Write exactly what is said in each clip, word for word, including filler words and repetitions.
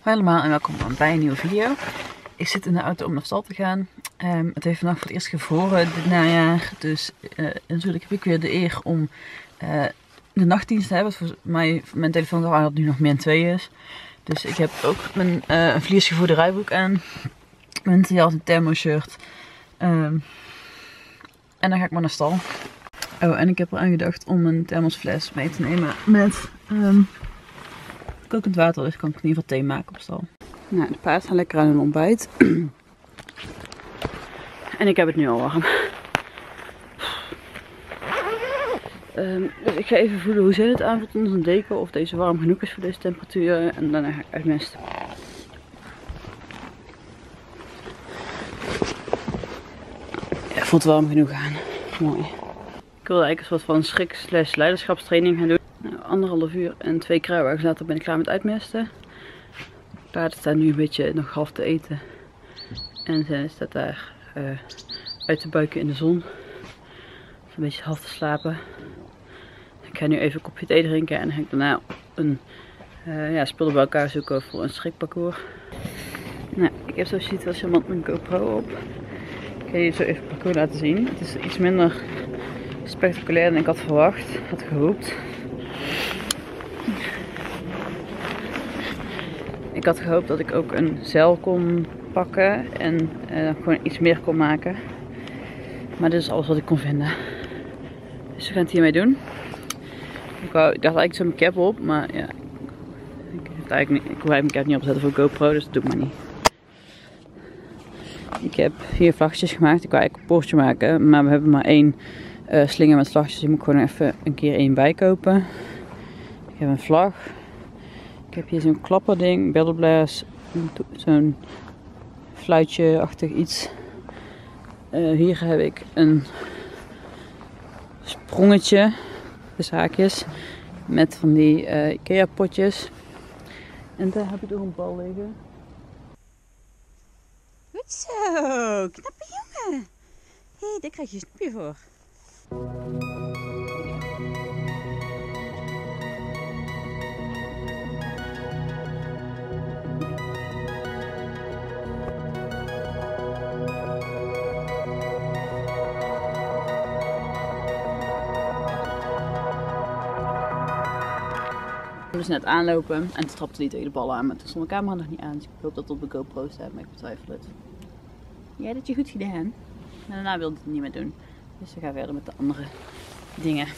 Hoi allemaal en welkom bij een nieuwe video. Ik zit in de auto om naar stal te gaan. Um, het heeft vandaag voor het eerst gevroren dit najaar. Dus uh, natuurlijk heb ik weer de eer om uh, de nachtdienst te hebben. Wat voor mij, voor mijn telefoon dat het nu nog min twee is. Dus ik heb ook mijn uh, een vliersgevoerde rijbroek aan. Mijn jas, een thermo-shirt. Um, en dan ga ik maar naar stal. Oh, en ik heb eraan gedacht om een thermosfles mee te nemen met um, kokend water. Dus kan ik in ieder geval thee maken op stal. Nou, de paarden gaan lekker aan hun ontbijt. En ik heb het nu al warm. Um, dus ik ga even voelen hoe zij het aanvoelt onder een deken. Of deze warm genoeg is voor deze temperatuur. En daarna ga ik uitmesten. Ja, voelt warm genoeg aan. Mooi. Ik wilde eigenlijk een soort van schrik slash leiderschapstraining gaan doen. Nou, anderhalf uur en twee kruiwagens later ben ik klaar met uitmesten. De paarden staan nu een beetje nog half te eten. En zij staat daar uh, uit te buiken in de zon. Een beetje half te slapen. Ik ga nu even een kopje thee drinken en dan ga ik daarna een uh, ja, spullen bij elkaar zoeken voor een schrikparcours. Nou, ik heb zoals je ziet wel charmant mijn GoPro op. Ik ga je zo even het parcours laten zien. Het is iets minder spectaculair dan ik had verwacht, had gehoopt. Ik had gehoopt dat ik ook een zeil kon pakken en uh, gewoon iets meer kon maken. Maar dit is alles wat ik kon vinden. Dus we gaan het hiermee doen. Ik, wou, ik dacht eigenlijk zo mijn cap op, maar ja, ik, heb eigenlijk niet, ik wil mijn cap niet opzetten voor GoPro, dus dat doe ik maar niet. Ik heb vier vlaggetjes gemaakt. Ik wou eigenlijk een poortje maken, maar we hebben maar één uh, slinger met vlaggetjes. Die moet ik gewoon even een keer één bijkopen. Ik heb een vlag. Ik heb hier zo'n klapperding, bellenblaas, zo'n fluitje-achtig iets. Uh, hier heb ik een sprongetje, dus haakjes, met van die uh, Ikea potjes. En daar heb ik ook een bal liggen. Goed zo, knappe jongen. Hé, hey, daar krijg je een snoepje voor. Ik moest net aanlopen en toen trapte hij tegen de bal aan, maar toen stond de camera nog niet aan, dus ik hoop dat het op de GoPro staat, maar ik betwijfel het. Ja, dat je goed gedaan. En daarna wilde ik het niet meer doen, dus we gaan verder met de andere dingen.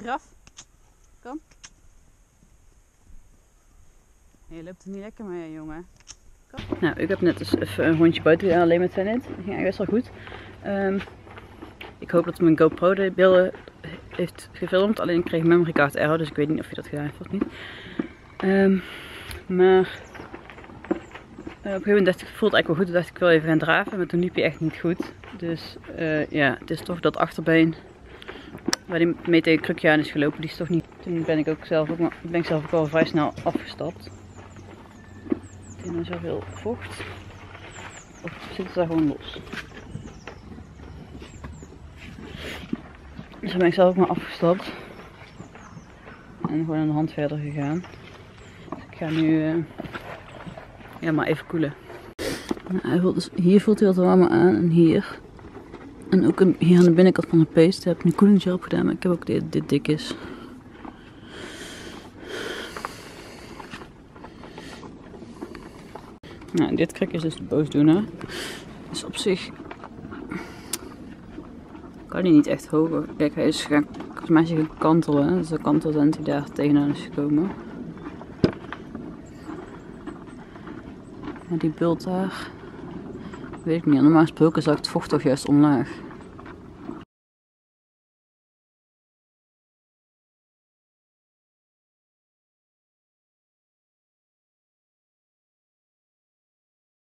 Graf. Kom. Je loopt er niet lekker mee, jongen. Kom. Nou, ik heb net dus even een rondje buiten gedaan, alleen met Tenet. Dat ging eigenlijk best wel goed. Um, ik hoop dat mijn GoPro de beelden heeft gefilmd. Alleen ik kreeg memory card error, dus ik weet niet of je dat gedaan heeft of niet. Um, maar uh, op een gegeven moment dacht ik, het voelt eigenlijk wel goed. Toen dacht ik, ik wil even gaan draven, maar toen liep je echt niet goed. Dus uh, ja, het is toch dat achterbeen waar die mee tegen krukje aan is gelopen, die is toch niet. Toen ben ik ook zelf ook, ben ik zelf ook al vrij snel afgestapt. Is er nou zoveel vocht? Of zit het daar gewoon los? Dus dan ben ik zelf ook maar afgestapt. En gewoon een hand verder gegaan. Dus ik ga nu uh, ja, maar even koelen. Nou, hij voelt dus, hier voelt hij wat warmer aan en hier. En ook een, hier aan de binnenkant van de paste heb ik een koelingsgel op gedaan, maar ik heb ook dit, dit dik is. Nou, dit kruk is dus de boosdoener. Dus op zich kan hij niet echt hoger. Kijk, hij is gaan, volgens mij is hij gaan kantelen. Dus de kanteltent die daar tegenaan is gekomen. Maar die bult daar, weet ik niet. Normaal gesproken zag het vocht toch juist omlaag.